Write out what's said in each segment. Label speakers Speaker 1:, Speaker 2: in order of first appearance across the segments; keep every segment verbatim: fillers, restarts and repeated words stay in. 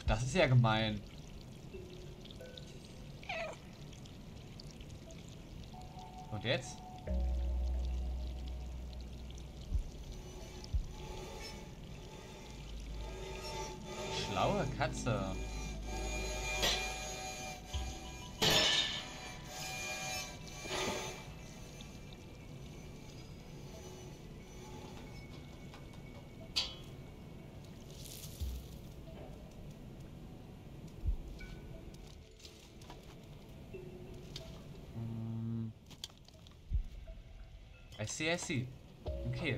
Speaker 1: das ist ja gemein. Und jetzt? Schlaue Katze. Hm. I see, I see. Okay.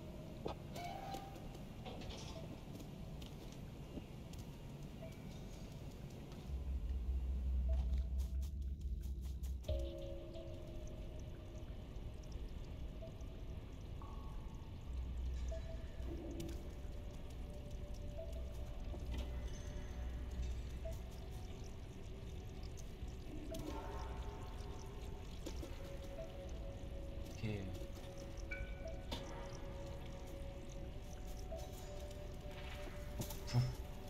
Speaker 1: Okay. Puh.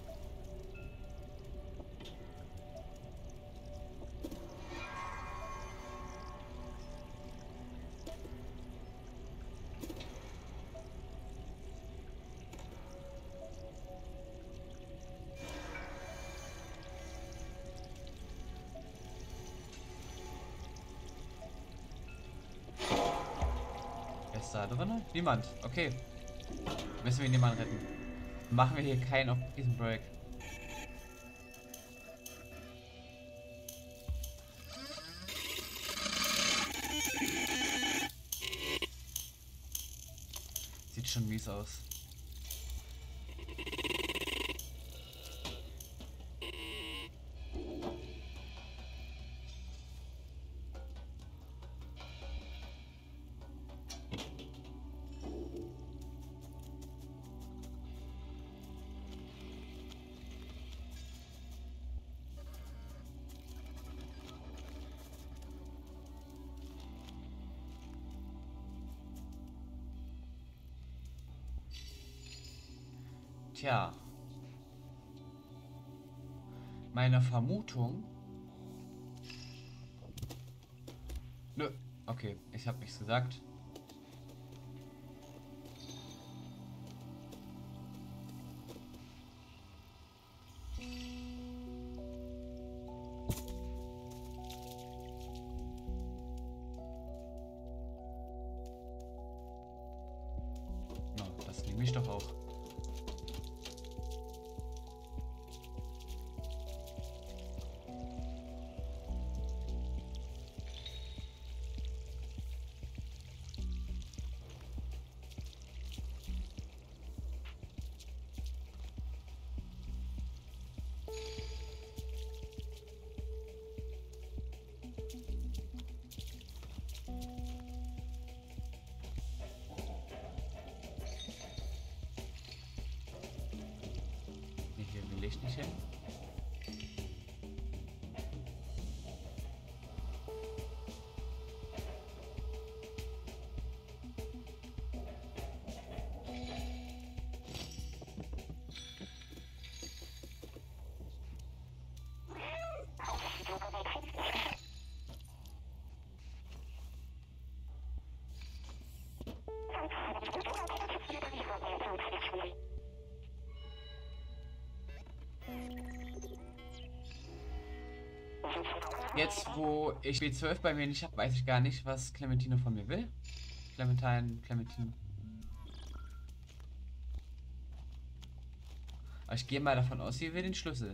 Speaker 1: Wer ist da drin? Niemand. Okay. Müssen wir niemanden retten. Machen wir hier keinen auf Prison Break. Sieht schon mies aus. Tja. Meine Vermutung. Nö. Okay, ich habe nichts gesagt. Na, das nehme ich doch auch. Nee, hier will ich nicht hin. Jetzt, wo ich B zwölf bei mir nicht habe, weiß ich gar nicht, was Clementine von mir will. Clementine, Clementine. Aber ich gehe mal davon aus, sie will den Schlüssel.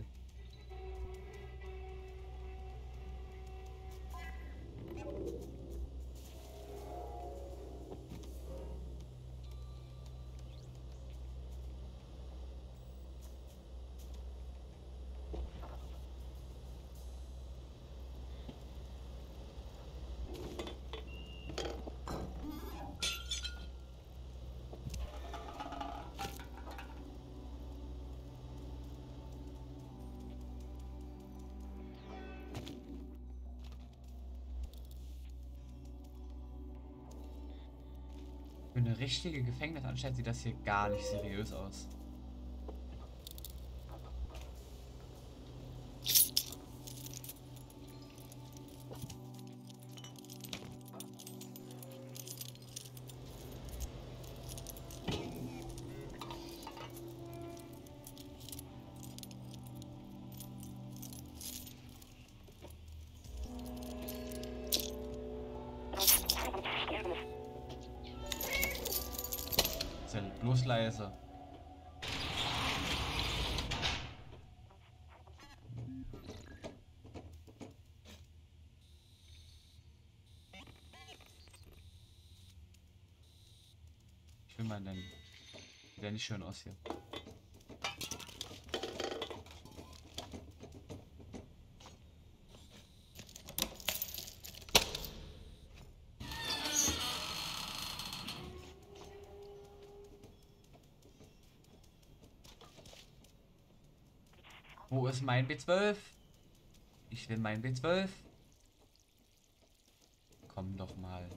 Speaker 1: Für eine richtige Gefängnisanstalt sieht das hier gar nicht seriös aus. leise. Ich will mal den... Sieht ja nicht schön aus hier. Wo ist mein B zwölf? Ich will mein B zwölf. Komm doch mal.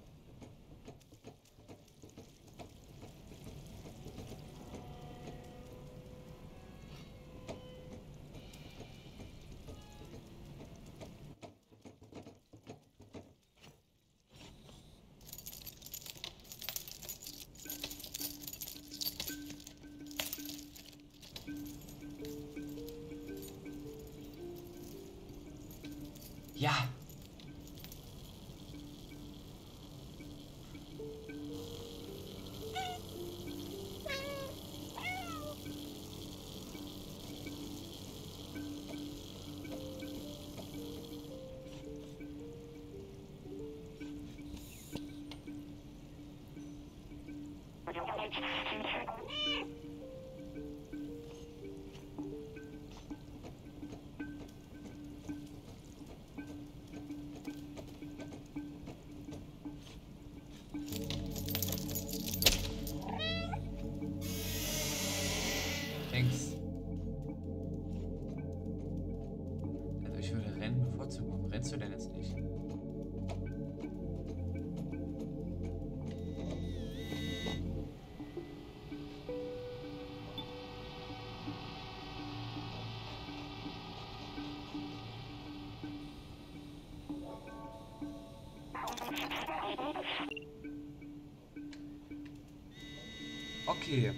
Speaker 1: Ja. Thanks. Also ich würde Rennen bevorzugen. Warum rennst du denn jetzt nicht? Okay.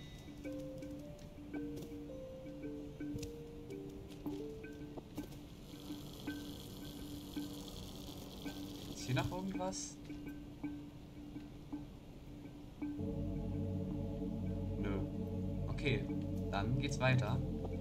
Speaker 1: Ist hier noch irgendwas? Nö. Okay, dann geht's weiter.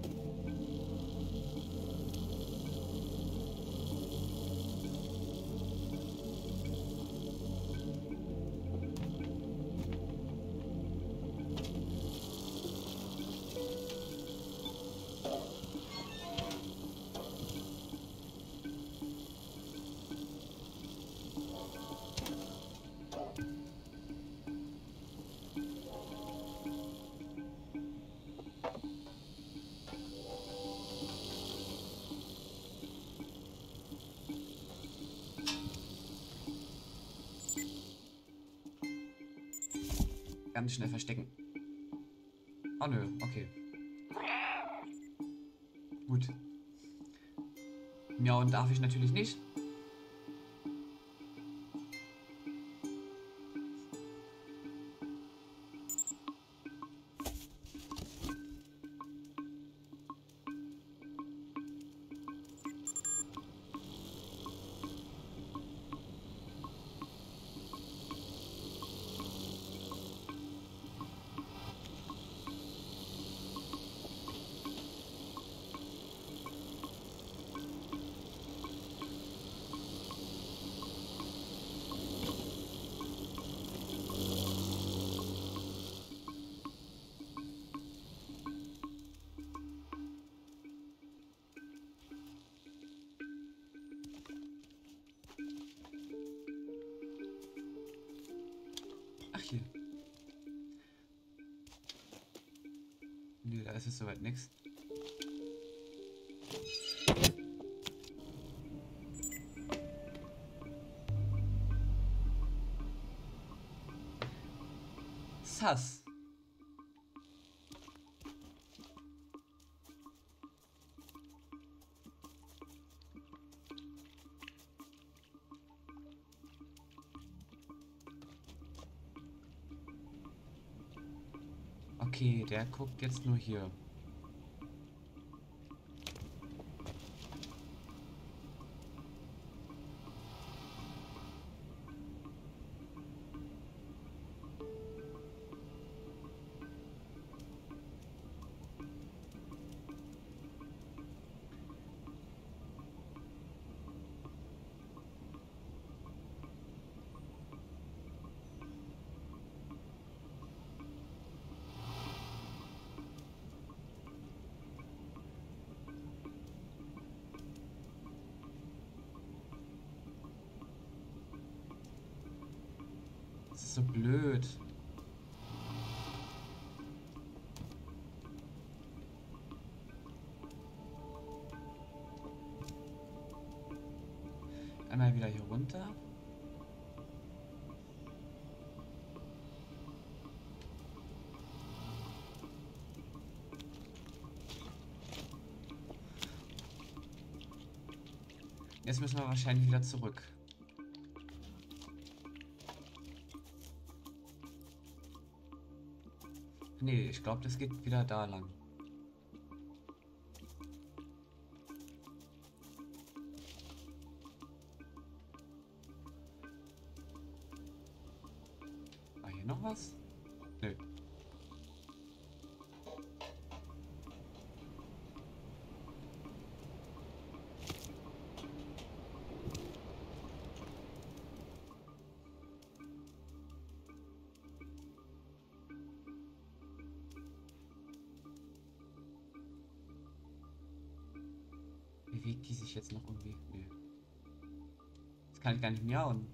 Speaker 1: Ganz schnell verstecken. Oh nö, okay. Gut. Miauen darf ich natürlich nicht. Ach hier. Nee, da ist es soweit nichts. Sass. Okay, der guckt jetzt nur hier. ist so blöd. Einmal wieder hier runter. Jetzt müssen wir wahrscheinlich wieder zurück. Nee, ich glaube, das geht wieder da lang. War hier noch was? Nö. Bewegt die sich jetzt noch irgendwie? Nee. Das kann ich gar nicht miauen.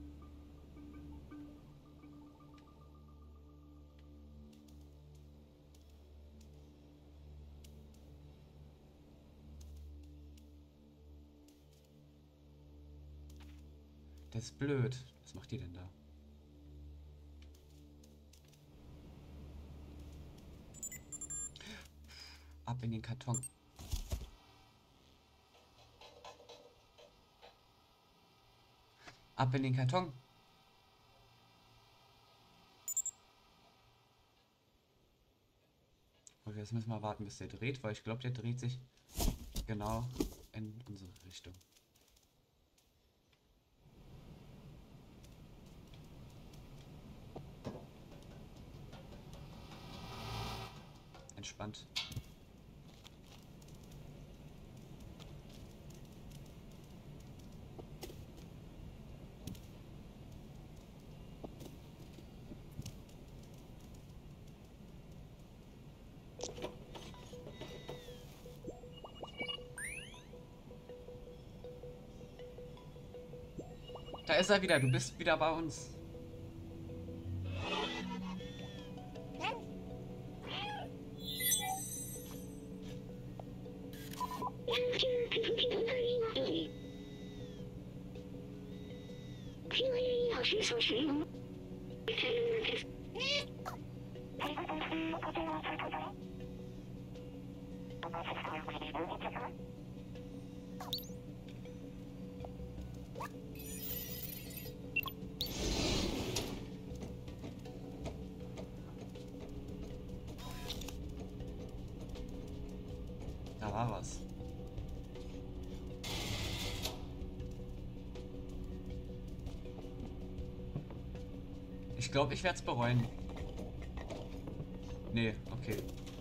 Speaker 1: Das ist blöd. Was macht die denn da? Ab in den Karton. Ab in den Karton. Okay, jetzt müssen wir warten, bis der dreht, weil ich glaube, der dreht sich genau in unsere Richtung. Entspannt. Da ist er wieder, du bist wieder bei uns. Da war was. Ich glaube, ich werde es bereuen. Nee, okay.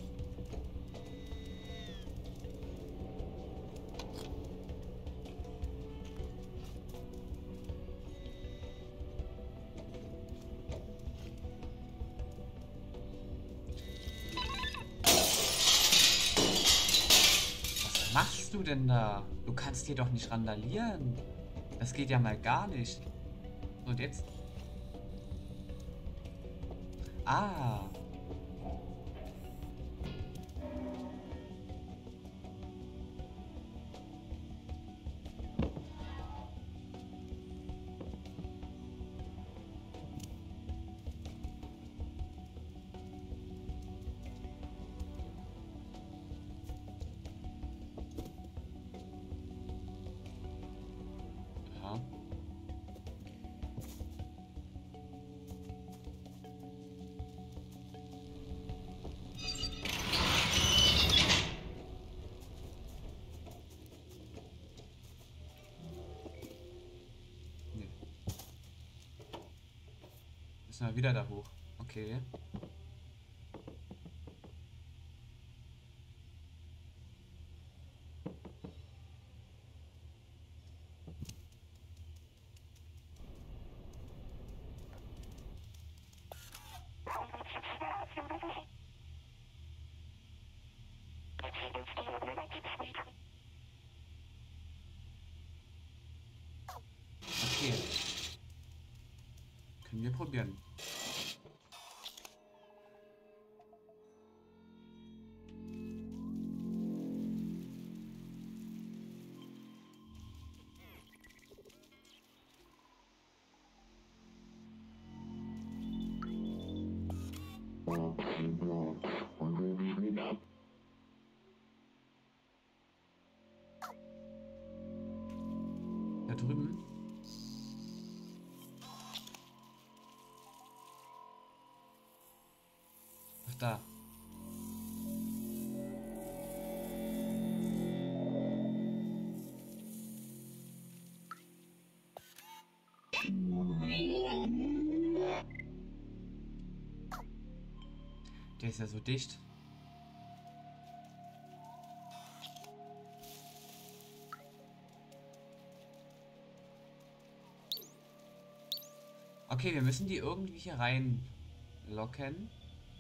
Speaker 1: Was machst du denn da? Du kannst hier doch nicht randalieren. Das geht ja mal gar nicht. Und jetzt? Ah. Ja. Nee. Müssen wir wieder da hoch. Okay. Okay. Können wir probieren. Da drüben. Ach, da. Der ist ja so dicht. Okay, wir müssen die irgendwie hier reinlocken.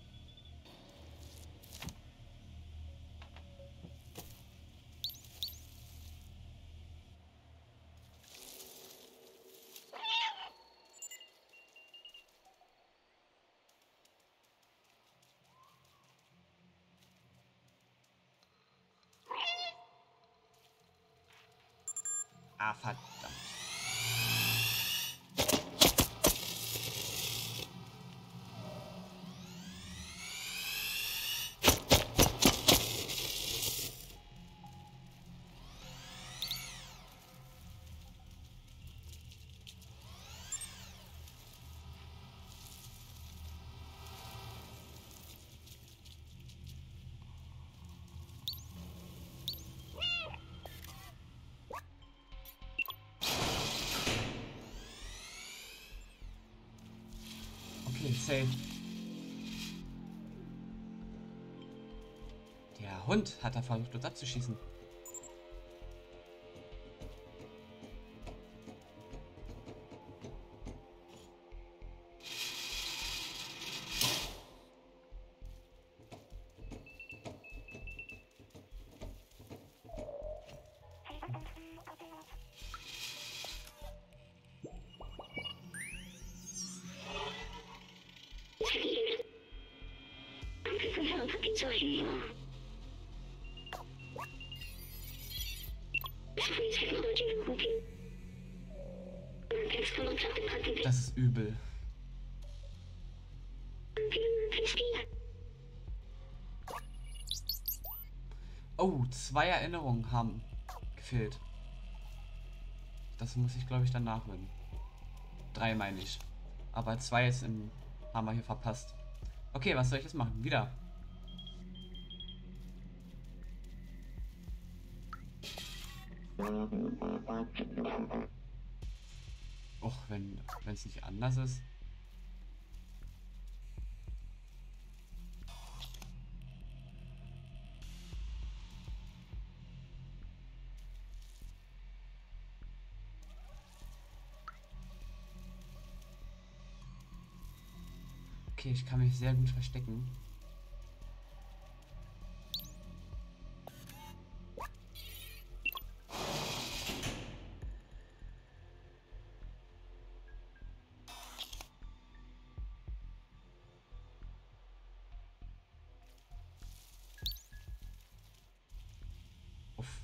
Speaker 1: Ah, verdammt. Okay, safe. Der Hund hat da versucht, uns abzuschießen. Das ist übel. Oh, zwei Erinnerungen haben gefehlt. Das muss ich, glaube ich, dann nachholen. Drei meine ich. Aber zwei jetzt im, haben wir hier verpasst. Okay, was soll ich jetzt machen? Wieder. Och, wenn es nicht anders ist. Okay, ich kann mich sehr gut verstecken. Uff.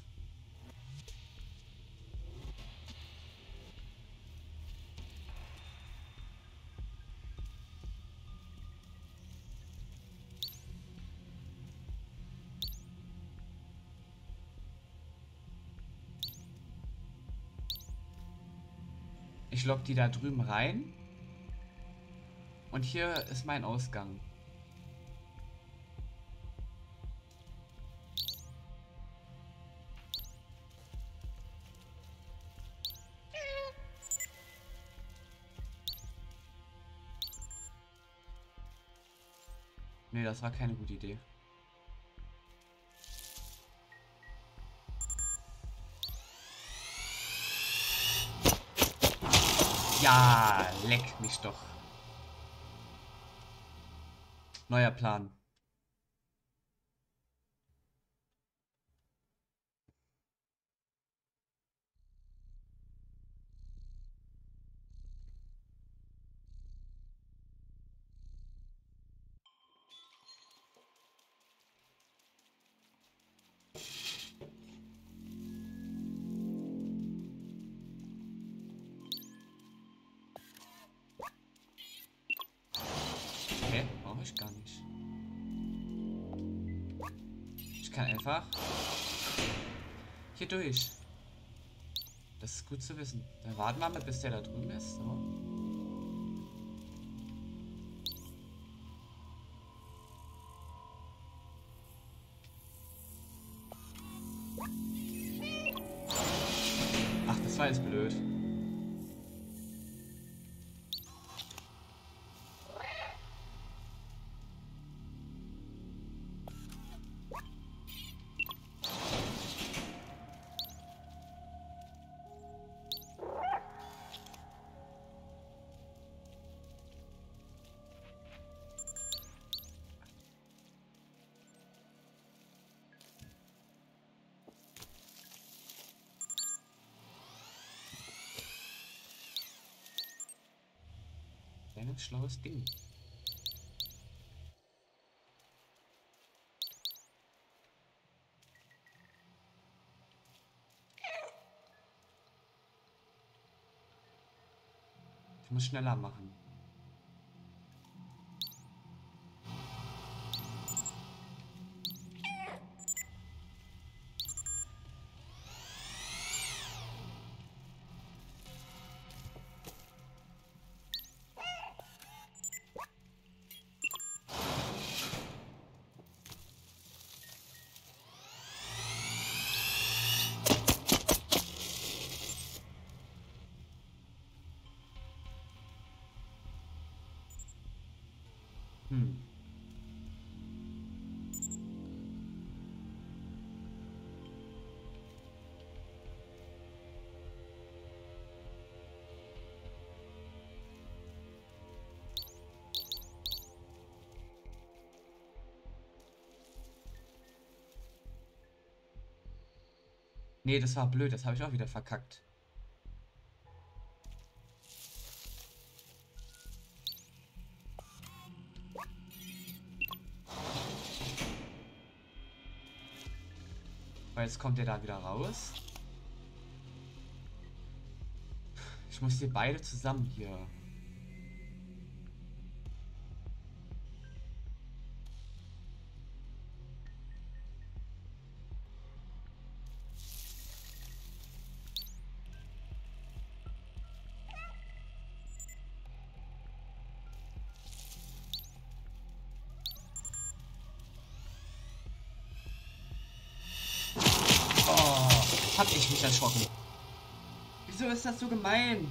Speaker 1: Ich lock die da drüben rein. Und hier ist mein Ausgang. Nee, das war keine gute Idee. Ja, leck mich doch. Neuer Plan. kann einfach hier durch. Das ist gut zu wissen. Dann warten wir mal, bis der da drüben ist. So. Ach, das war jetzt blöd. Ein schlaues Ding. Ich muss schneller machen. Hm. Nee, das war blöd, das habe ich auch wieder verkackt. Weil jetzt kommt der da wieder raus. Ich muss die beide zusammen hier. Oh, hab ich mich erschrocken. Wieso ist das so gemein?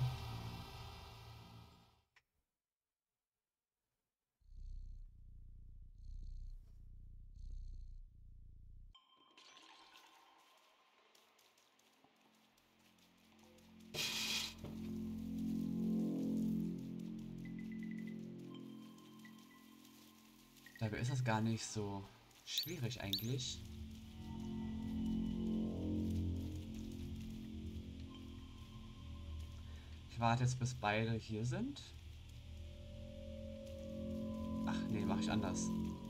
Speaker 1: Dabei ist das gar nicht so schwierig eigentlich. Ich warte jetzt, bis beide hier sind. Ach nee, mache ich anders.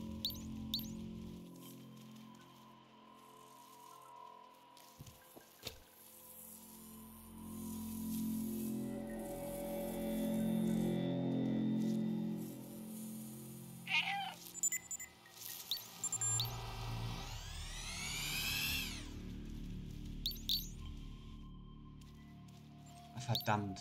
Speaker 1: Verdammt.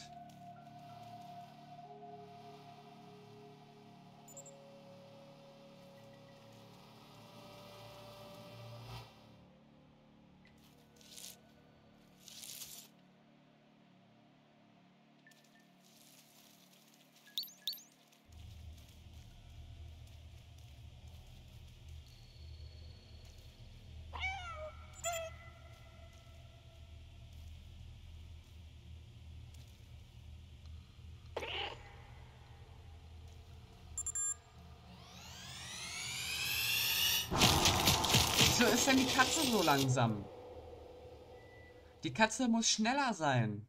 Speaker 1: Wieso ist denn die Katze so langsam? Die Katze muss schneller sein.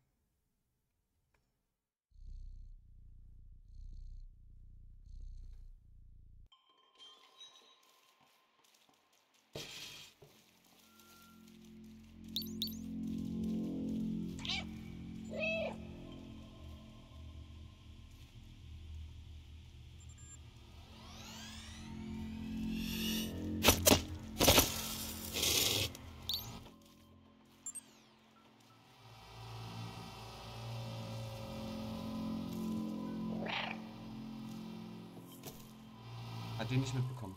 Speaker 1: den nicht mitbekommen.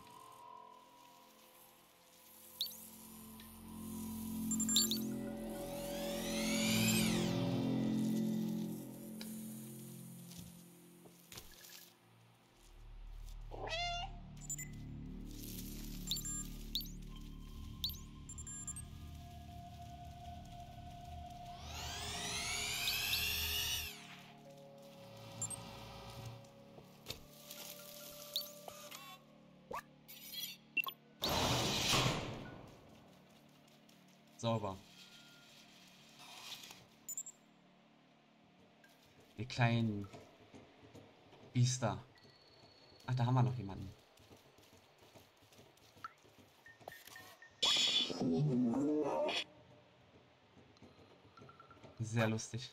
Speaker 1: Sauber. Die kleinen Biester. Ach, da haben wir noch jemanden. Sehr lustig.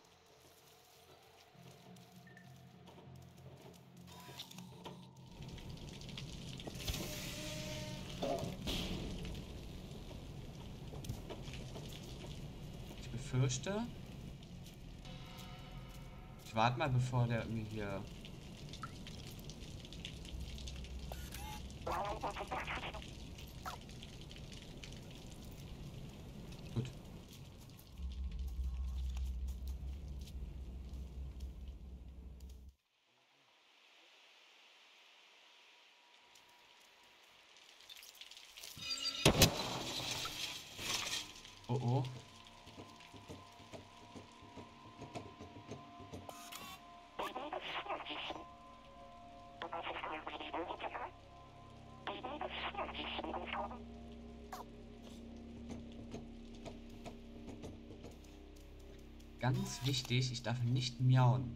Speaker 1: Ich befürchte... Ich warte mal, bevor der mir hier... Gut. Oh oh. Ganz wichtig, ich darf nicht miauen.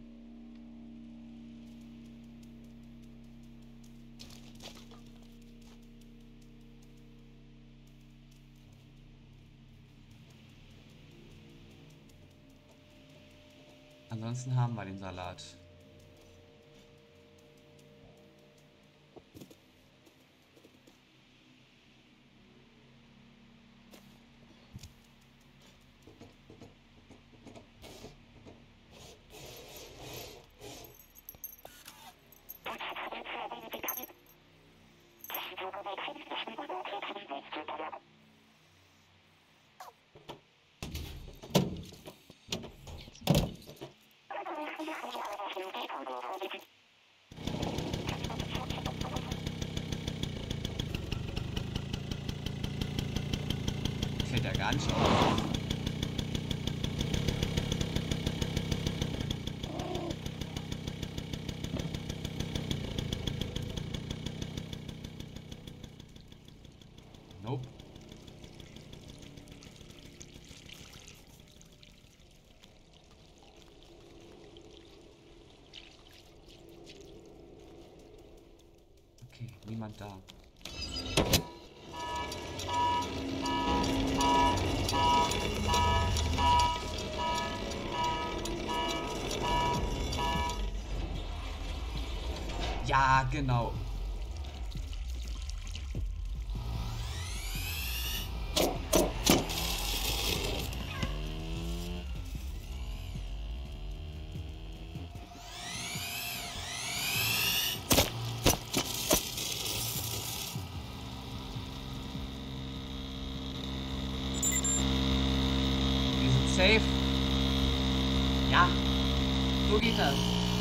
Speaker 1: Ansonsten haben wir den Salat. Fällt ja gar nicht auf. Nope. Okay, niemand da. Ja, genau. Wir sind safe. Ja, so geht das.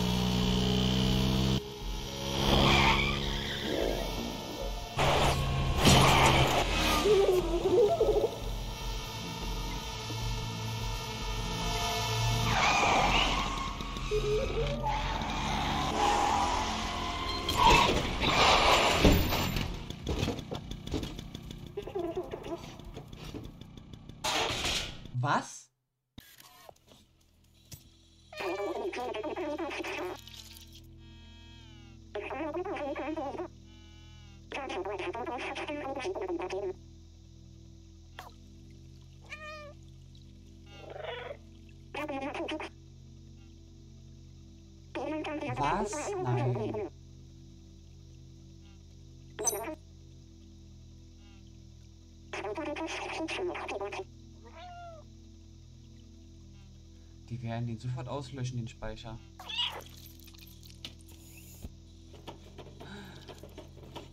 Speaker 1: Was? Was? Nein. Die werden den sofort auslöschen, den Speicher.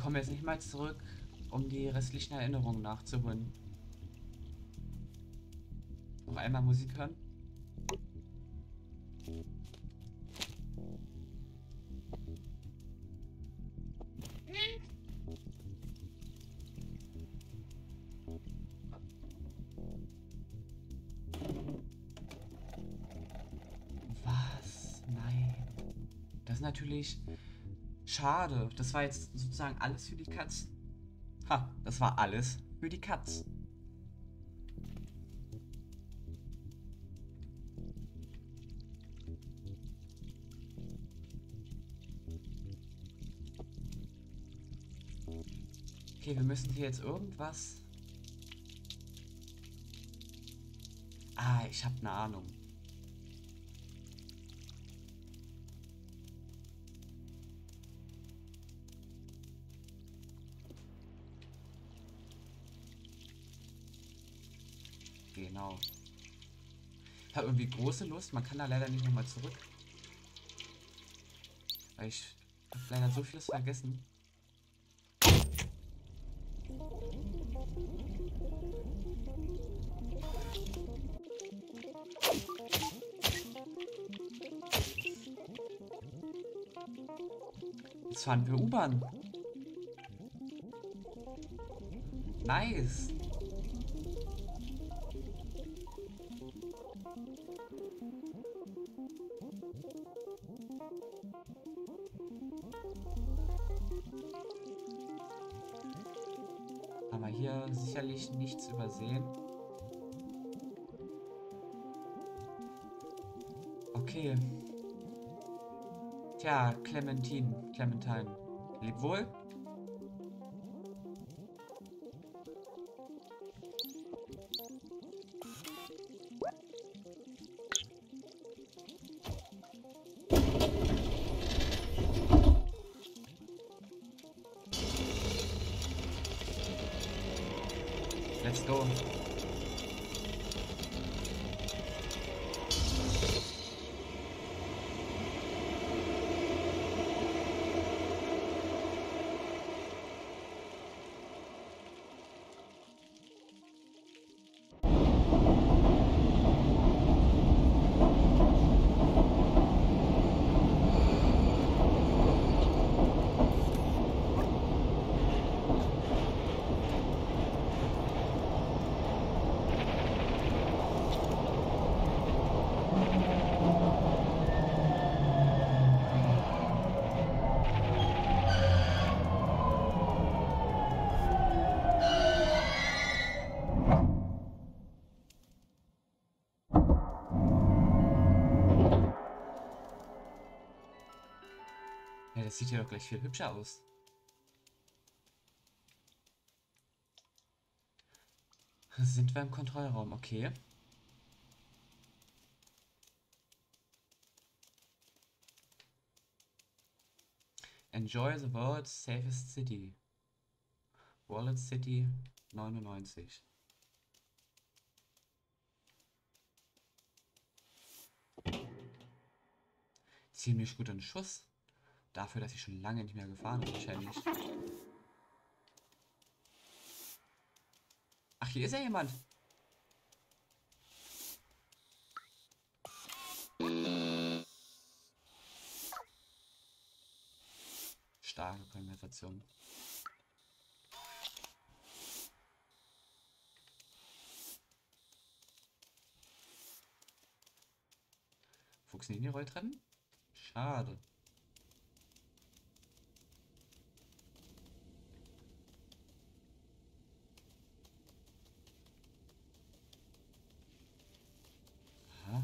Speaker 1: komme jetzt nicht mal zurück, um die restlichen Erinnerungen nachzuholen. Noch einmal Musik hören. Was? Nein. Das ist natürlich schade. Das war jetzt sozusagen alles für die Katz. Ha, das war alles für die Katz. Okay, wir müssen hier jetzt irgendwas... Ah, ich habe eine Ahnung. Genau. Ich habe irgendwie große Lust. Man kann da leider nicht nochmal zurück. Weil ich habe leider so vieles vergessen. Jetzt fahren wir U-Bahn. Nice. Haben wir hier sicherlich nichts übersehen. Okay. Tja, Clementine, Clementine. Leb wohl. Let's go. Ja, das sieht ja doch gleich viel hübscher aus. Sind wir im Kontrollraum? Okay. Enjoy the world's safest city. Wallet City neunundneunzig. Ziemlich guter Schuss. Dafür, dass ich schon lange nicht mehr gefahren bin, wahrscheinlich. Ach, hier ist ja jemand. Starke Konversation. Funktionieren die Rolltreppen? Schade. Aha.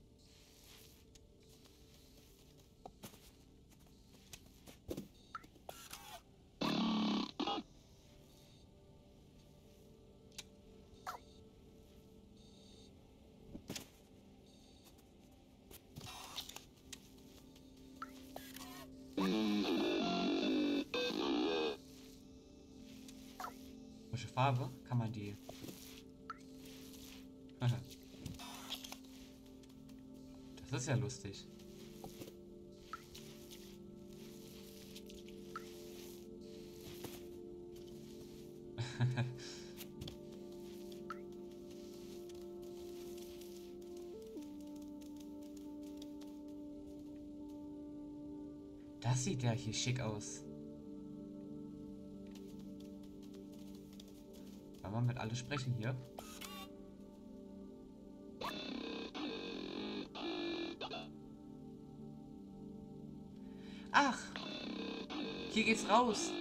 Speaker 1: Welche Farbe kann man die? Das ist ja lustig. Das sieht ja hier schick aus. Wollen wir mit alle sprechen hier? Ach! Hier geht's raus.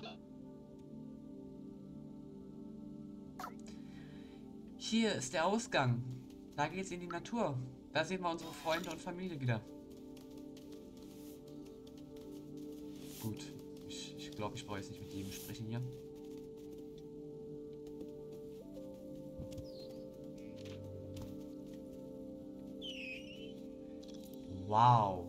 Speaker 1: Hier ist der Ausgang. Da geht's in die Natur. Da sehen wir unsere Freunde und Familie wieder. Gut. Ich glaube, ich, glaub, ich brauche jetzt nicht mit jedem sprechen hier. Wow.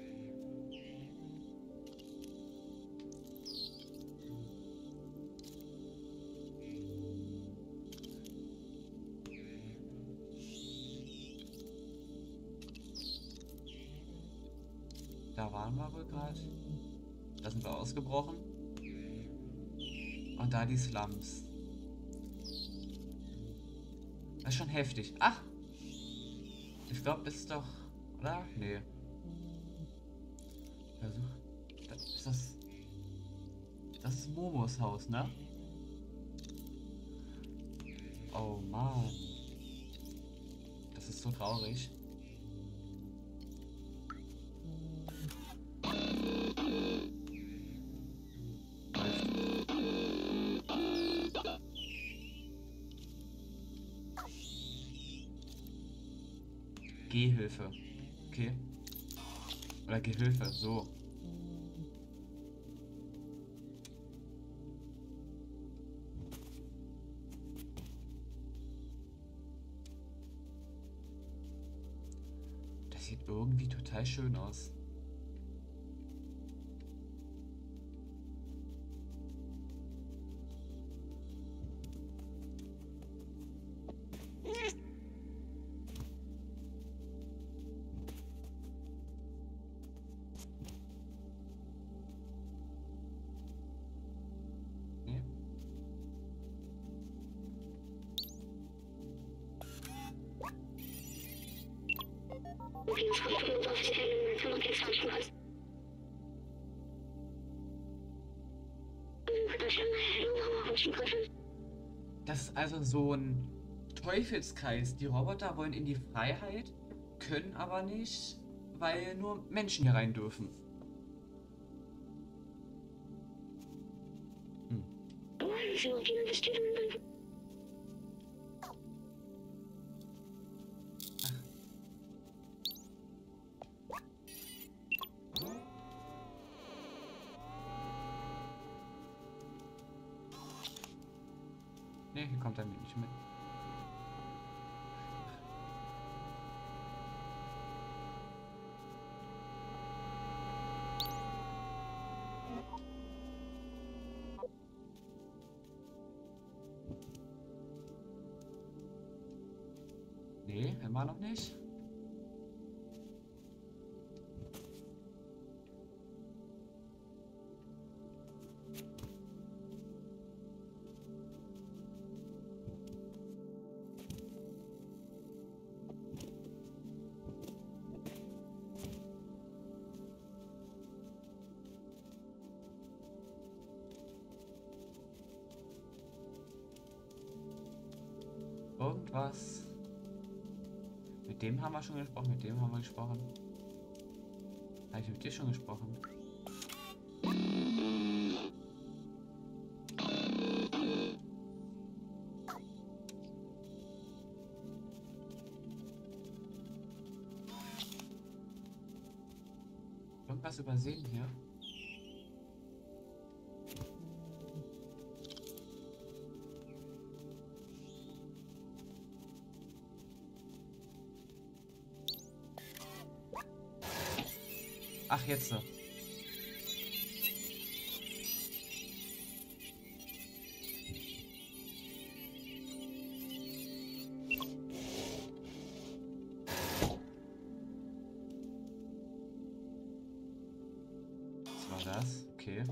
Speaker 1: Da waren wir wohl gerade. Da sind wir ausgebrochen. Und da die Slums. Das ist schon heftig. Ach! Ich glaube, das ist doch... Oder? Nee. Versuch. Das ist das... Das ist Momos Haus, ne? Oh Mann. Das ist so traurig. Gehhilfe. Okay. Oder Gehilfe, so. Das sieht irgendwie total schön aus. Das ist also so ein Teufelskreis. Die Roboter wollen in die Freiheit, können aber nicht, weil nur Menschen hier rein dürfen. Hm. Ne, hier kommt er nicht mit. Nee, immer noch nicht. Irgendwas. Mit dem haben wir schon gesprochen, mit dem haben wir gesprochen. Habe ich mit dir schon gesprochen? Irgendwas übersehen hier? Ach, jetzt so. Was war das? Okay.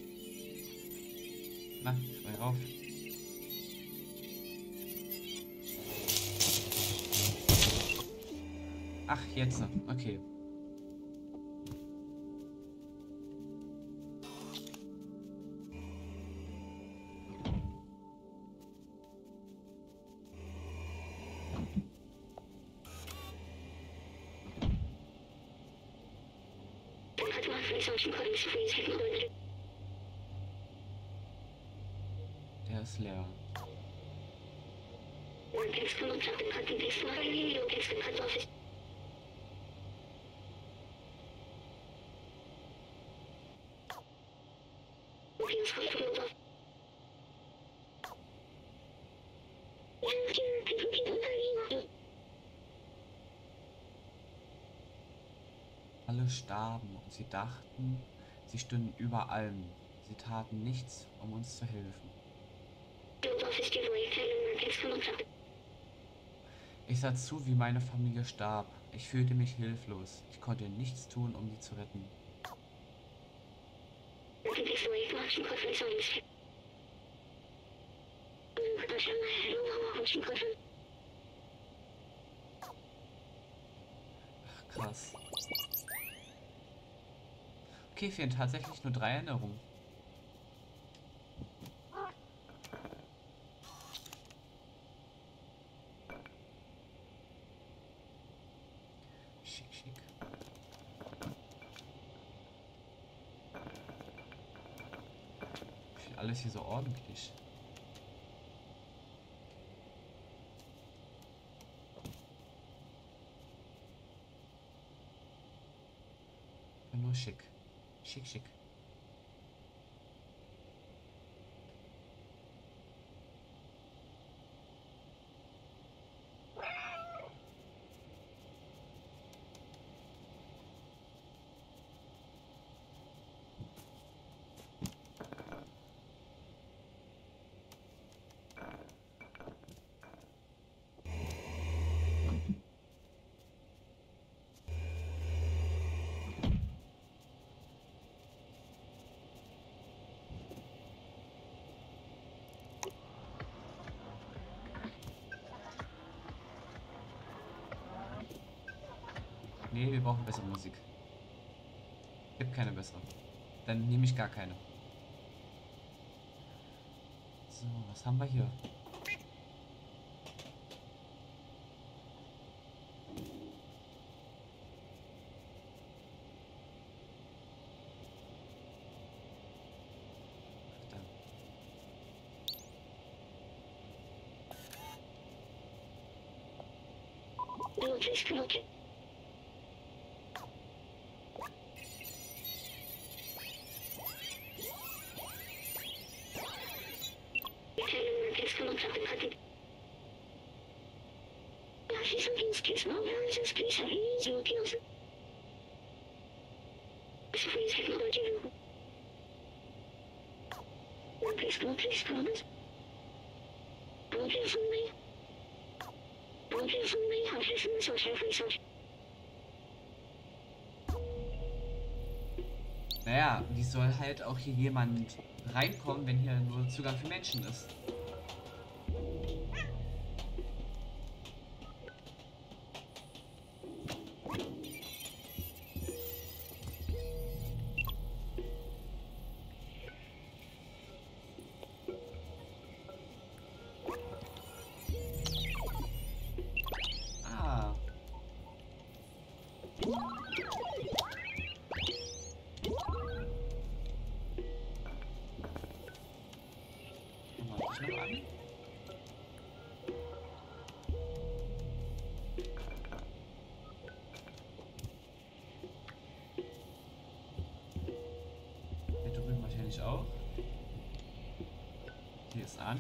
Speaker 1: Na, spring rauf. Ach, jetzt. Okay. Der ist leer. Alle starben und sie dachten, sie stünden über allem. Sie taten nichts, um uns zu helfen. Ich sah zu, wie meine Familie starb. Ich fühlte mich hilflos. Ich konnte nichts tun, um sie zu retten. Ach, krass. Okay, fehlen tatsächlich nur drei Erinnerungen. Schick, schick. Steht alles hier so ordentlich. Nur schick. Schick, schick. Nee, wir brauchen bessere Musik. Gibt keine bessere. Dann nehme ich gar keine. So, was haben wir hier? Da. Naja, wie soll halt auch hier jemand reinkommen, wenn hier nur Zugang für Menschen ist? Ah. Noch an. Hier drüben wahrscheinlich auch. Hier ist an.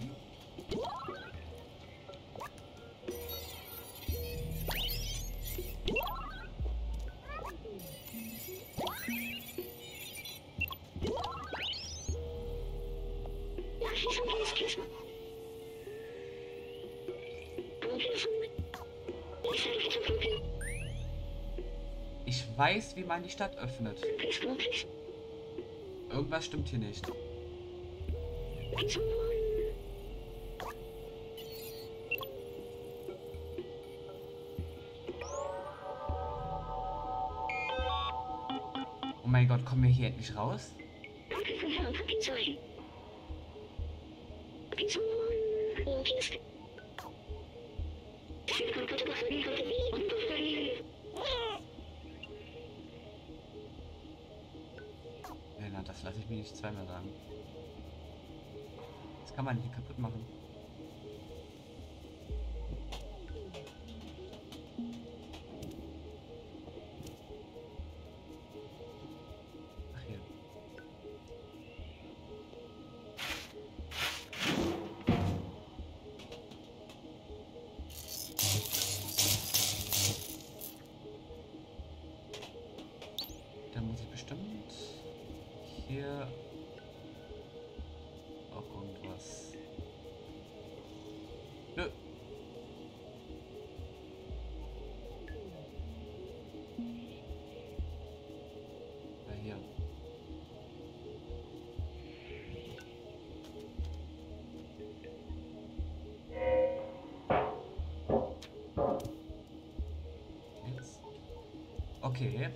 Speaker 1: Ich weiß, wie man die Stadt öffnet. Irgendwas stimmt hier nicht. Kommen wir hier endlich raus? Ja, na, das lasse ich mir nicht zweimal sagen. Das kann man hier kaputt machen. Ach hier. Dann muss ich bestimmt hier auch irgendwas. Nö. Ja, hier. Jetzt. Okay.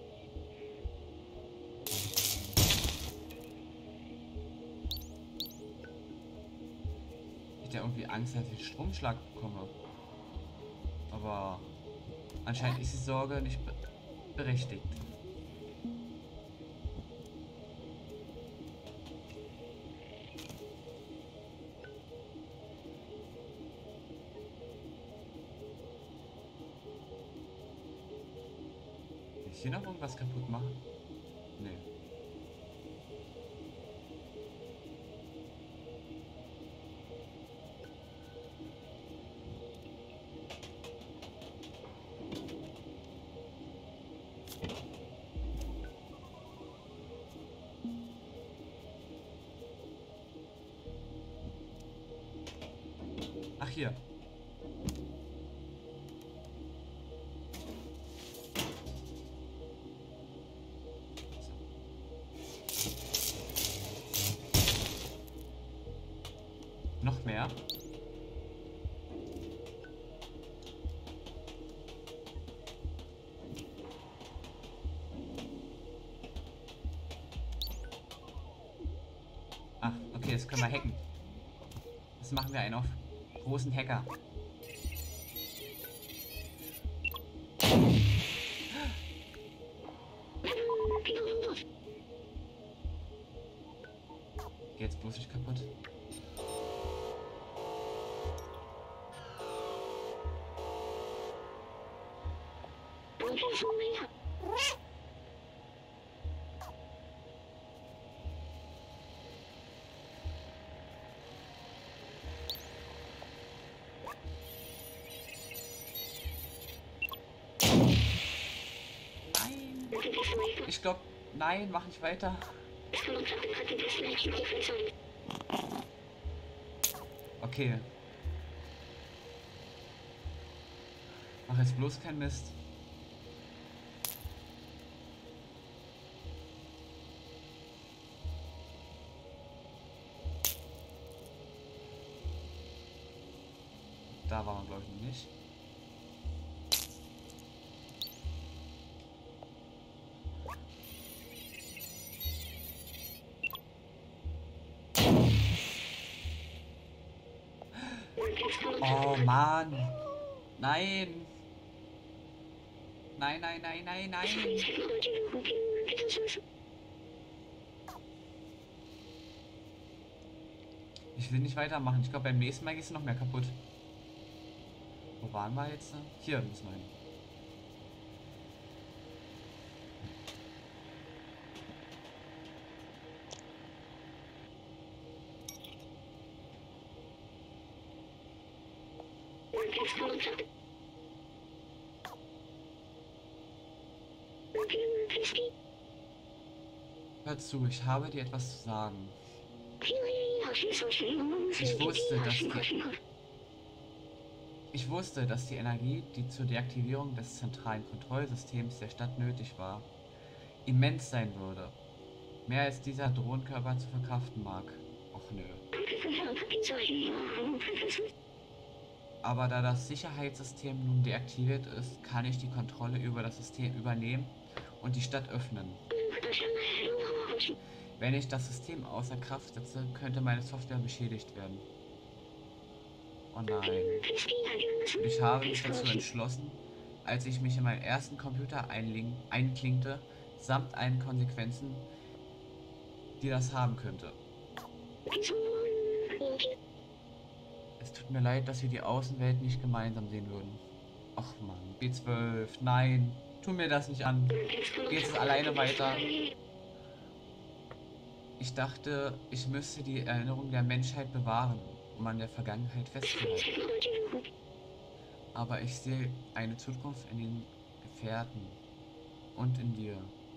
Speaker 1: Ich hätte irgendwie Angst, dass ich einen Stromschlag bekomme. Aber anscheinend ist die Sorge nicht be berechtigt. Kann ich hier noch irgendwas kaputt machen? Nee. Ach, hier. Noch mehr. Ach, okay, jetzt können wir hacken. Das machen wir einen auf großen Hacker. Geh jetzt bloß nicht kaputt. Ich glaube, nein, mach nicht weiter. Okay. Mach jetzt bloß keinen Mist. Da war man, glaube ich, noch nicht. Oh Mann. Nein. Nein, nein, nein, nein, nein. Ich will nicht weitermachen. Ich glaube, beim nächsten Mal geht es noch mehr kaputt. Wo waren wir jetzt? Hier müssen wir hin. Hör zu, ich habe dir etwas zu sagen. Ich wusste, dass die, ich wusste, dass die Energie, die zur Deaktivierung des zentralen Kontrollsystems der Stadt nötig war, immens sein würde. Mehr als dieser Drohnenkörper zu verkraften mag. Och nö. Aber da das Sicherheitssystem nun deaktiviert ist, kann ich die Kontrolle über das System übernehmen und die Stadt öffnen. Wenn ich das System außer Kraft setze, könnte meine Software beschädigt werden. Oh nein. Und ich habe mich dazu entschlossen, als ich mich in meinen ersten Computer einklinkte, samt allen Konsequenzen, die das haben könnte. Es tut mir leid, dass wir die Außenwelt nicht gemeinsam sehen würden. Ach man, B zwölf, nein, tu mir das nicht an. Geht es alleine weiter? Ich dachte, ich müsste die Erinnerung der Menschheit bewahren, um an der Vergangenheit festzuhalten. Aber ich sehe eine Zukunft in den Gefährten und in dir.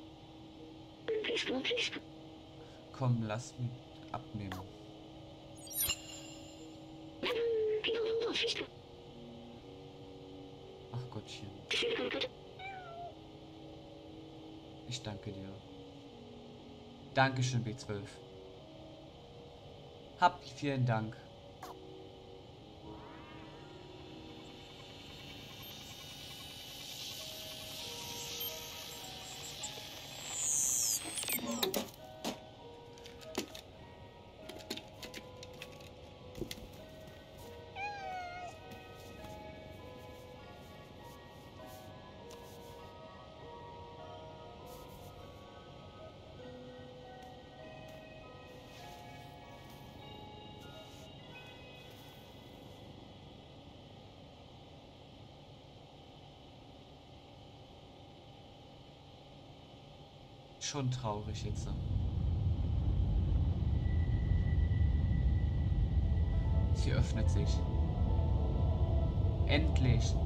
Speaker 1: Komm, lass mich abnehmen. Ach Gottchen. Ich danke dir. Dankeschön, B zwölf. Habt vielen Dank. Schon traurig jetzt. Sie öffnet sich. Endlich.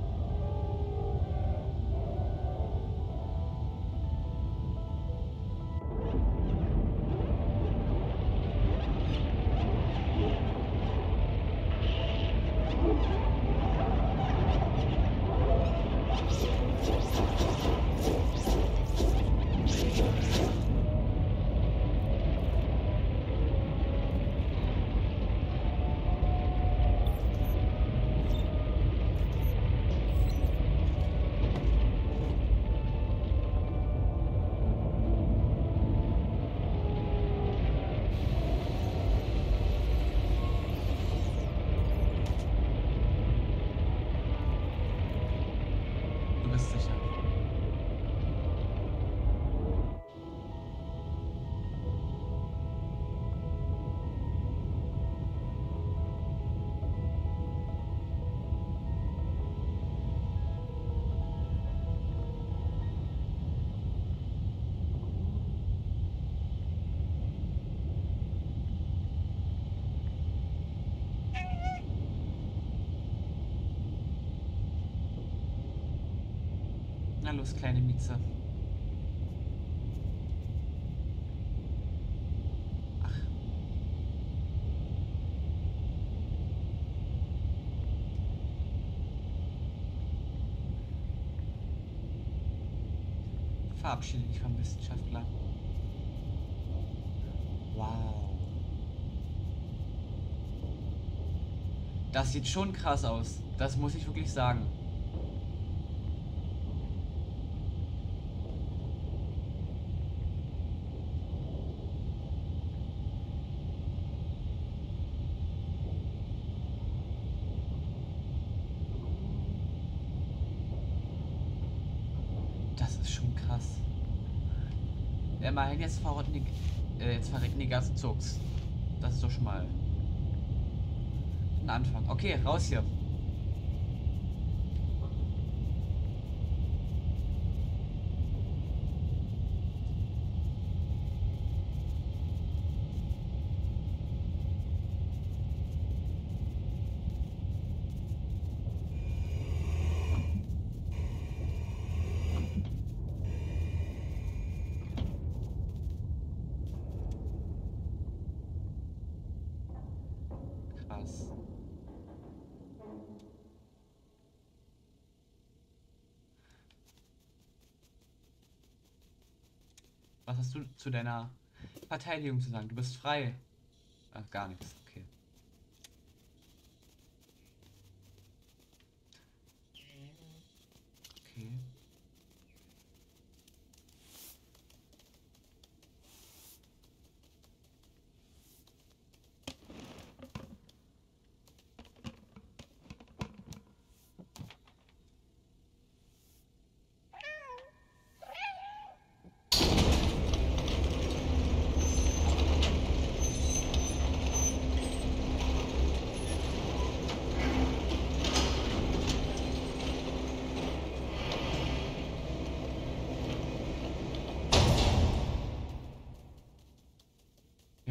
Speaker 1: Du bist sicher. Na los, kleine Mieze. Ach. Verabschiede dich vom Wissenschaftler. Wow. Das sieht schon krass aus. Das muss ich wirklich sagen. Das ist schon krass. Immerhin jetzt verrotten die, äh, jetzt verrecken die ganzen Zugs. Das ist doch schon mal ein Anfang. Okay, raus hier. Krass. Was hast du zu deiner Verteidigung zu sagen? Du bist frei. Ach, gar nichts. Okay. Okay.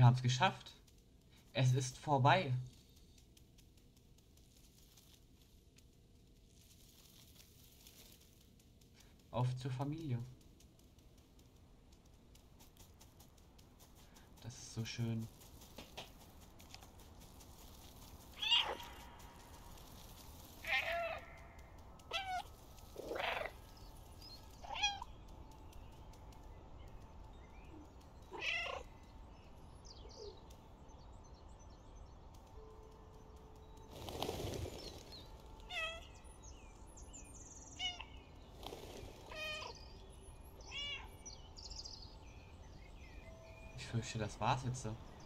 Speaker 1: haben es geschafft. Es ist vorbei. Auf zur Familie. Das ist so schön. Ich fürchte, das war's jetzt so.